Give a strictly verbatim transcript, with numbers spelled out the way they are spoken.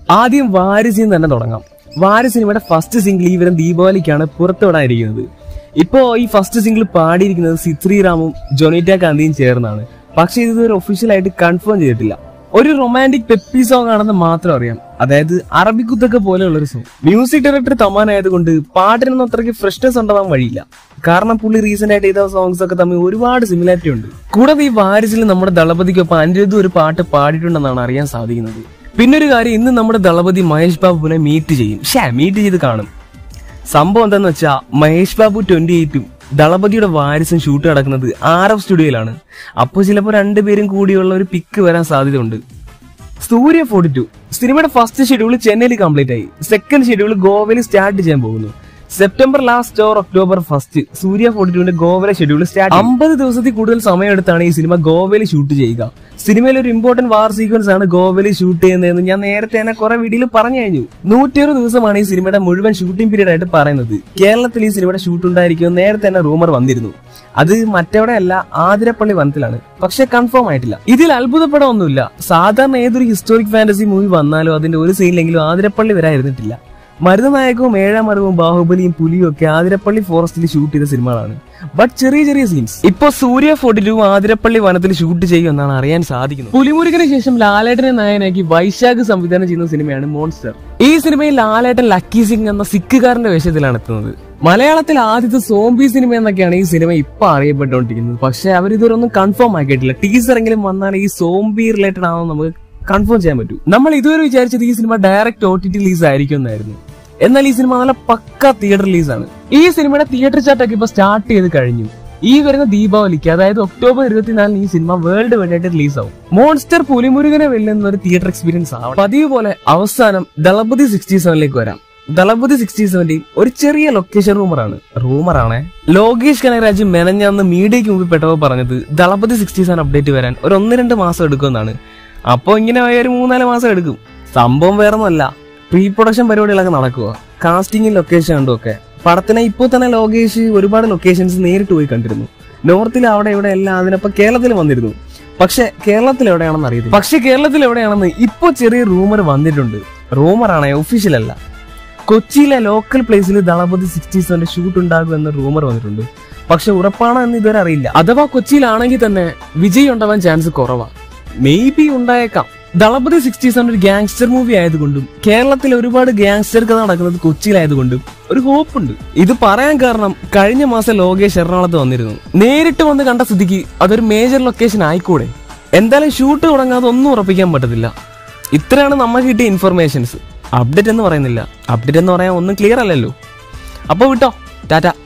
ആദ്യം വാരിസിൽ തന്നെ തുടങ്ങാം. വാരി സിനിമയുടെ ഫസ്റ്റ് സിംഗിൾ ഈ വരും ദീപാവലിക്കാണ് പുറത്തുവിടാനിരിക്കുന്നത്. ഇപ്പോ ഈ ഫസ്റ്റ് സിംഗിൾ പാടിയിരിക്കുന്നത് സിത്രിറാമും ജൊനീറ്റ കാന്തിയും ചേർന്നാണ്. പക്ഷെ ഇതൊരു ഒഫീഷ്യൽ ആയിട്ട് കൺഫേം ചെയ്തിട്ടില്ല. ഒരു റൊമാൻറ്റിക് പെപ്പി സോങ് ആണെന്ന് മാത്രം അറിയാം. അതായത് അറബിക്കുത്തൊക്കെ പോലെയുള്ള ഒരു സോങ്. മ്യൂസിക് ഡയറക്ടർ തമാൻ ആയതുകൊണ്ട് പാട്ടിനൊന്നും അത്രയ്ക്ക് ഫ്രഷ്നെസ് ഉണ്ടാവാൻ വഴിയില്ല. കാരണം പുള്ളി റീസെന്റ് ആയിട്ട് ചെയ്ത സോങ്സ് ഒക്കെ തമ്മിൽ ഒരുപാട് സിമിലാരിറ്റി ഉണ്ട്. കൂടാതെ ഈ വാരിസിൽ നമ്മുടെ ദളപതിക്കൊപ്പം അനിരുദ്ധ് ഒരു പാട്ട് പാടിയിട്ടുണ്ടെന്നാണ് അറിയാൻ സാധിക്കുന്നത്. പിന്നൊരു കാര്യം, ഇന്ന് നമ്മുടെ ദളപതി മഹേഷ് ബാബുവിനെ മീറ്റ് ചെയ്യും. ഷാ മീറ്റ് ചെയ്ത് കാണും. സംഭവം എന്താന്ന് വെച്ചാൽ മഹേഷ് ബാബു ട്വന്റി എയ്റ്റും ദളപതിയുടെ വാരിസും ഷൂട്ട് നടക്കുന്നത് ആർ എഫ് സ്റ്റുഡിയോയിലാണ്. അപ്പോൾ ചിലപ്പോൾ രണ്ടുപേരും കൂടിയുള്ള ഒരു പിക്ക് വരാൻ സാധ്യത ഉണ്ട്. സൂര്യ ഫോർട്ടി ടു സിനിമയുടെ ഫസ്റ്റ് ഷെഡ്യൂൾ ചെന്നൈയിൽ കംപ്ലീറ്റ് ആയി. സെക്കൻഡ് ഷെഡ്യൂൾ ഗോവയിൽ സ്റ്റാർട്ട് ചെയ്യാൻ പോകുന്നു. September last or October first Suriya forty ടുവിന്റെ ഗോവയിലെ ഷെഡ്യൂൾ സ്റ്റാർട്ട്. അമ്പത് ദിവസത്തിൽ കൂടുതൽ സമയമെടുത്താണ് ഈ സിനിമ ഗോവയിൽ ഷൂട്ട് ചെയ്യുക. സിനിമയിൽ ഒരു ഇമ്പോർട്ടന്റ് വാർ സീക്വൻസ് ആണ് ഗോവയിൽ ഷൂട്ട് ചെയ്യുന്നതെന്ന് ഞാൻ നേരത്തെ തന്നെ കുറെ വീഡിയോയിൽ പറഞ്ഞു കഴിഞ്ഞു. നൂറ്റിയറുപത് ദിവസമാണ് ഈ സിനിമയുടെ മുഴുവൻ ഷൂട്ടിംഗ് പീരീഡ് ആയിട്ട് പറയുന്നത്. കേരളത്തിൽ ഈ സിനിമയുടെ ഷൂട്ട് ഉണ്ടായിരിക്കും നേരത്തെ തന്നെ റൂമർ വന്നിരുന്നു. അത് മറ്റെവിടെയല്ല, ആതിരപ്പള്ളി വനത്തിലാണ്. പക്ഷെ കൺഫേം ആയിട്ടില്ല. ഇതിൽ അത്ഭുതപ്പെടാൻ ഒന്നുമില്ല. സാധാരണ ഏതൊരു ഹിസ്റ്റോറിക് ഫാന്റസി മൂവി വന്നാലും അതിന്റെ ഒരു സീനിലെങ്കിലും ആതിരപ്പള്ളി വരായിരുന്നിട്ടില്ല. മരുതനായകവും ഏഴാം മരവും ബാഹുബലിയും പുലിയും ഒക്കെ ആതിരപ്പള്ളി ഫോറസ്റ്റിൽ ഷൂട്ട് ചെയ്ത സിനിമകളാണ്. ബട്ട് ചെറിയ ചെറിയ സീൻസ്. ഇപ്പൊ സൂര്യ ഫോർട്ടി ടു ആതിരപ്പള്ളി വനത്തിൽ ഷൂട്ട് ചെയ്യുമെന്നാണ് അറിയാൻ സാധിക്കുന്നത്. പുലിമുരുകന് ശേഷം ലാലേട്ടനെ നായകനാക്കി വൈശാഖ് സംവിധാനം ചെയ്യുന്ന സിനിമയാണ് മോൺസ്റ്റർ. ഈ സിനിമയിൽ ലാലേട്ടൻ ലക്കി സിംഗ് എന്ന സിഖുകാരന്റെ വേഷത്തിലാണ് എത്തുന്നത്. മലയാളത്തിൽ ആദ്യത്തെ സോംബി സിനിമ എന്നൊക്കെയാണ് ഈ സിനിമ ഇപ്പൊ അറിയപ്പെട്ടുകൊണ്ടിരിക്കുന്നത്. പക്ഷെ അവരിതുവരൊന്നും കൺഫേം ആക്കിയിട്ടില്ല. ടീസർ എങ്കിലും വന്നാൽ ഈ സോംബി റിലേറ്റഡ് ആണെന്ന് നമുക്ക് കൺഫേം ചെയ്യാൻ പറ്റൂ. നമ്മൾ ഇതുവരെ വിചാരിച്ചത് ഈ സിനിമ direct O T T release ആയിരിക്കും എന്നായിരുന്നു. എന്നാൽ ഈ സിനിമ നല്ല പക്ക തിയേറ്റർ റിലീസാണ്. ഈ സിനിമയുടെ തിയേറ്റർ ചാർട്ടൊക്കെ ഇപ്പൊ സ്റ്റാർട്ട് ചെയ്ത് കഴിഞ്ഞു. ഈ വരുന്ന ദീപാവലിക്ക്, അതായത് ഒക്ടോബർ ഇരുപത്തിനാലിന് ഈ സിനിമ വേൾഡ് വൈഡായിട്ട് റിലീസ് ആവും. മോൺസ്റ്റർ പുലിമുരുകനെ വെല്ലുന്ന ഒരു തിയേറ്റർ എക്സ്പീരിയൻസ് ആവും. പതിവ് പോലെ അവസാനം ദളപതി സിക്സ്റ്റി സെവനിലേക്ക് വരാം. ദളപതി സിക്സ്റ്റി സെവന്റെയും ഒരു ചെറിയ ലൊക്കേഷൻ റൂമറാണ് റൂമറാണ് ലോകേഷ് കനകരാജ് മെനഞ്ഞാന്ന് മീഡിയയ്ക്ക് മുമ്പിൽ പെട്ടവർ പറഞ്ഞത് ദളപതി സിക്സ്റ്റി സെവൻ അപ്ഡേറ്റ് വരാൻ ഒരു ഒന്ന് രണ്ട് മാസം എടുക്കുമെന്നാണ്. അപ്പൊ ഇങ്ങനെ ഒരു മൂന്നാല് മാസം എടുക്കും. സംഭവം വേറൊന്നുമല്ല, പ്രീ പ്രൊഡക്ഷൻ പരിപാടികളൊക്കെ നടക്കുക. കാസ്റ്റിംഗും ലൊക്കേഷൻ കണ്ടും ഒക്കെ. പടത്തിനെ ഇപ്പോൾ തന്നെ ലോകേഷ് ഒരുപാട് ലൊക്കേഷൻസ് നേരിട്ട് പോയി കണ്ടിരുന്നു. നോർത്തിൽ അവിടെ ഇവിടെ എല്ലാം അതിനൊപ്പം കേരളത്തിൽ വന്നിരുന്നു. പക്ഷെ കേരളത്തിൽ എവിടെയാണെന്ന് അറിയത്തില്ല. പക്ഷെ കേരളത്തിൽ എവിടെയാണെന്ന് ഇപ്പൊ ചെറിയ റൂമർ വന്നിട്ടുണ്ട്. റൂമറാണേ, ഒഫീഷ്യൽ അല്ല. കൊച്ചിയിലെ ലോക്കൽ പ്ലേസിൽ ദളപതി സിക്സ്റ്റി സെവന്റെ ഷൂട്ട് ഉണ്ടാകും എന്ന റൂമർ വന്നിട്ടുണ്ട്. പക്ഷെ ഉറപ്പാണോ എന്ന് ഇതുവരെ അറിയില്ല. അഥവാ കൊച്ചിയിലാണെങ്കിൽ തന്നെ വിജയ് ഉണ്ടാവാൻ ചാൻസ് കുറവാണ്. മേ ബി ഉണ്ടായേക്കാം. ദളപതി സിക്സ്റ്റി സെവൻ ഒരു ഗാങ്സ്റ്റർ മൂവി ആയതുകൊണ്ടും കേരളത്തിൽ ഒരുപാട് ഗാങ്സ്റ്റർ കഥ നടക്കുന്നത് കൊച്ചിയിലായതുകൊണ്ടും ഒരു ഹോപ്പ് ഉണ്ട്. ഇത് പറയാൻ കാരണം കഴിഞ്ഞ മാസം ലോകേഷ് എറണാകുളത്ത് വന്നിരുന്നു. നേരിട്ട് വന്ന് കണ്ട സ്ഥിതിക്ക് അതൊരു മേജർ ലൊക്കേഷൻ ആയിക്കൂടെ? എന്തായാലും ഷൂട്ട് തുടങ്ങാതെ ഒന്നും ഉറപ്പിക്കാൻ പറ്റത്തില്ല. ഇത്രയാണ് നമുക്ക് കിട്ടിയ ഇൻഫർമേഷൻസ്. അപ്ഡേറ്റ് എന്ന് പറയുന്നില്ല. അപ്ഡേറ്റ് എന്ന് പറയാൻ ഒന്നും ക്ലിയർ അല്ലല്ലോ. അപ്പൊ വിട്ടോ, ടാറ്റ.